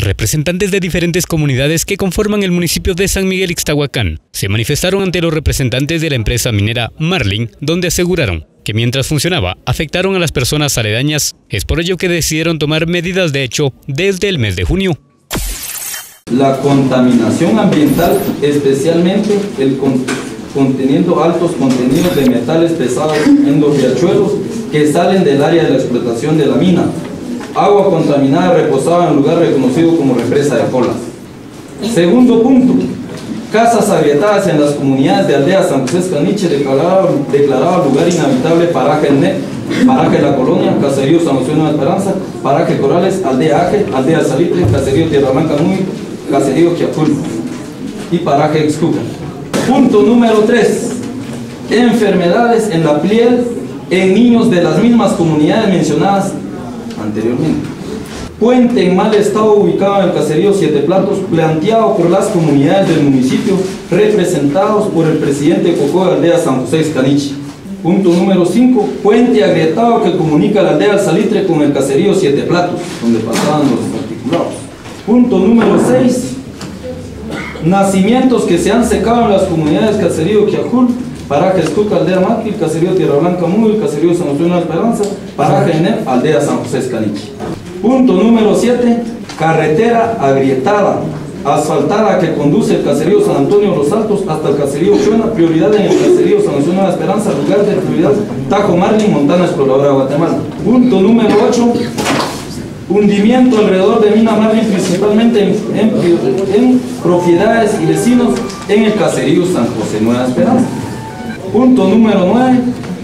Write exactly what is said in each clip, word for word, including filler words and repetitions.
Representantes de diferentes comunidades que conforman el municipio de San Miguel Ixtahuacán se manifestaron ante los representantes de la empresa minera Marlin, donde aseguraron que mientras funcionaba afectaron a las personas aledañas. Es por ello que decidieron tomar medidas de hecho desde el mes de junio. La contaminación ambiental, especialmente el con, conteniendo altos contenidos de metales pesados en los riachuelos que salen del área de la explotación de la mina. Agua contaminada reposaba en lugar reconocido como represa de Colas. Segundo punto, casas agrietadas en las comunidades de aldea San José Escaniche, declaraba, declaraba lugar inhabitable paraje N E P, paraje La Colonia, caserío San José Nueva Esperanza, paraje Corales, aldea Aje, aldea Salitre, caserío Tierra Blanca Muy, caserío Quiapul y paraje Excuca. Punto número tres, enfermedades en la piel en niños de las mismas comunidades mencionadas anteriormente. Puente en mal estado ubicado en el caserío Siete Platos, planteado por las comunidades del municipio, representados por el presidente Cocó de aldea San José Escaniche. Punto número cinco, puente agrietado que comunica la aldea Salitre con el caserío Siete Platos, donde pasaban los articulados. Punto número seis, nacimientos que se han secado en las comunidades caserío Quiajul, paraje Escuca, aldea Maqui, caserío Tierra Blanca Muy, caserío San José Nueva Esperanza, paraje N E P, aldea San José Escaniche. Punto número siete, carretera agrietada, asfaltada que conduce el caserío San Antonio Los Altos hasta el caserío Chuena, prioridad en el caserío San José Nueva Esperanza, lugar de prioridad Tajo Marlin, Montana Exploradora de Guatemala. Punto número ocho, hundimiento alrededor de mina Marlin, principalmente en, en, en propiedades y vecinos en el caserío San José Nueva Esperanza. Punto número nueve,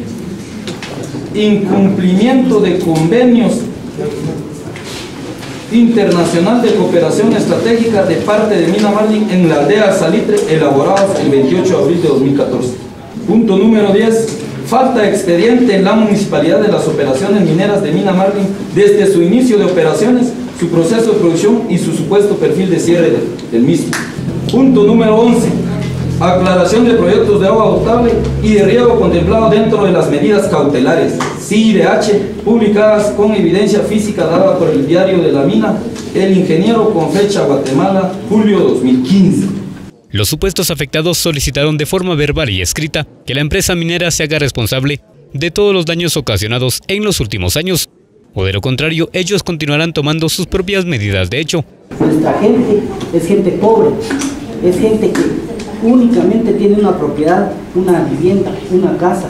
incumplimiento de convenios internacional de cooperación estratégica de parte de Mina Marlin en la aldea Salitre, elaborados el veintiocho de abril de dos mil catorce. Punto número diez, falta de expediente en la municipalidad de las operaciones mineras de Mina Marlin desde su inicio de operaciones, su proceso de producción y su supuesto perfil de cierre del, del mismo. Punto número once, aclaración de proyectos de agua potable y de riego contemplado dentro de las medidas cautelares C I D H publicadas con evidencia física dada por el diario de la mina El Ingeniero con fecha Guatemala, julio dos mil quince. Los supuestos afectados solicitaron de forma verbal y escrita que la empresa minera se haga responsable de todos los daños ocasionados en los últimos años, o de lo contrario, ellos continuarán tomando sus propias medidas de hecho. Nuestra gente es gente pobre, es gente que únicamente tiene una propiedad, una vivienda, una casa,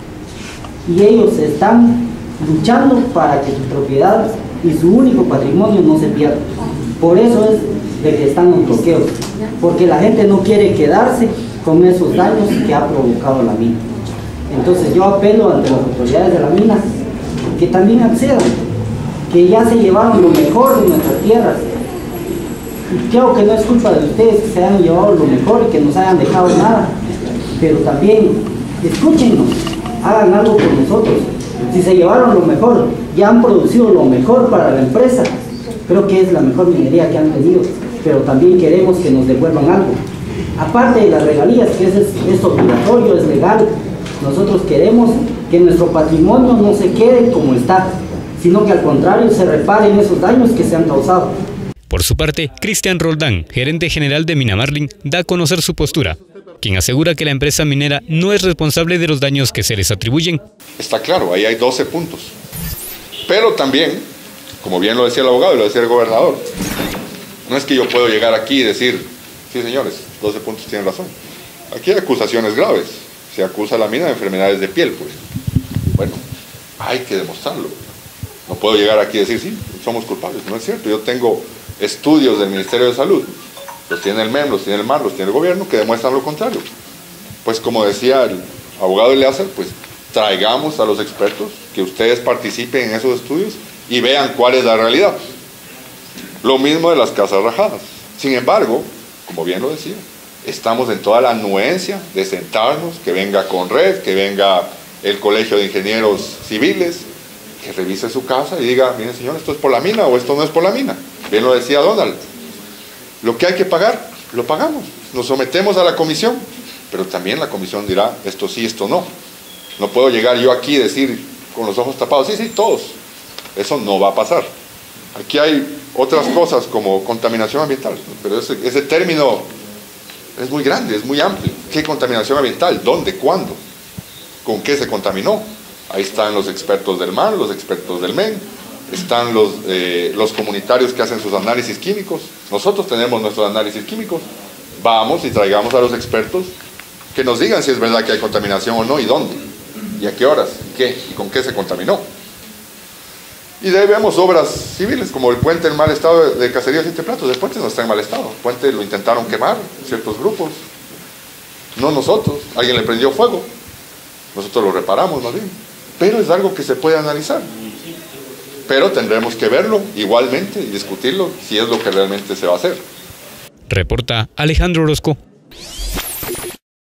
y ellos están luchando para que su propiedad y su único patrimonio no se pierda. Por eso es de que están los bloqueos, porque la gente no quiere quedarse con esos daños que ha provocado la mina. Entonces yo apelo ante las autoridades de la mina que también accedan, que ya se llevaron lo mejor de nuestras tierras. Y creo que no es culpa de ustedes que se hayan llevado lo mejor y que nos hayan dejado nada, pero también escúchenos, hagan algo por nosotros. Si se llevaron lo mejor, ya han producido lo mejor para la empresa, creo que es la mejor minería que han tenido, pero también queremos que nos devuelvan algo. Aparte de las regalías, que es, es obligatorio, es legal, nosotros queremos que nuestro patrimonio no se quede como está, sino que al contrario se reparen esos daños que se han causado. Por su parte, Cristian Roldán, gerente general de Mina Marlin, da a conocer su postura, quien asegura que la empresa minera no es responsable de los daños que se les atribuyen. Está claro, ahí hay doce puntos. Pero también, como bien lo decía el abogado y lo decía el gobernador, no es que yo puedo llegar aquí y decir, sí señores, doce puntos tienen razón. Aquí hay acusaciones graves. Se acusa a la mina de enfermedades de piel, pues. Bueno, hay que demostrarlo. No puedo llegar aquí y decir, sí, somos culpables. No es cierto, yo tengo estudios del Ministerio de Salud, los tiene el M E M, los tiene el M A R, los tiene el gobierno, que demuestran lo contrario. Pues como decía el abogado Eleazar, pues traigamos a los expertos, que ustedes participen en esos estudios y vean cuál es la realidad. Lo mismo de las casas rajadas. Sin embargo, como bien lo decía, estamos en toda la anuencia de sentarnos, que venga Conred, que venga el Colegio de Ingenieros Civiles, que revise su casa y diga, miren señor, esto es por la mina o esto no es por la mina. Bien lo decía Donald, lo que hay que pagar, lo pagamos, nos sometemos a la comisión, pero también la comisión dirá, esto sí, esto no. No puedo llegar yo aquí y decir con los ojos tapados, sí, sí, todos. Eso no va a pasar. Aquí hay otras cosas como contaminación ambiental, pero ese, ese término es muy grande, es muy amplio. ¿Qué contaminación ambiental? ¿Dónde? ¿Cuándo? ¿Con qué se contaminó? Ahí están los expertos del mar, los expertos del M E N, están los, eh, los comunitarios que hacen sus análisis químicos. Nosotros tenemos nuestros análisis químicos. Vamos y traigamos a los expertos que nos digan si es verdad que hay contaminación o no, y dónde, y a qué horas, y qué, y con qué se contaminó. Y de ahí vemos obras civiles, como el puente en mal estado de, de Cacería Siete Platos. El puente no está en mal estado, el puente lo intentaron quemar ciertos grupos, no nosotros, alguien le prendió fuego, nosotros lo reparamos más bien, pero es algo que se puede analizar. Pero tendremos que verlo igualmente y discutirlo si es lo que realmente se va a hacer. Reporta Alejandro Orozco.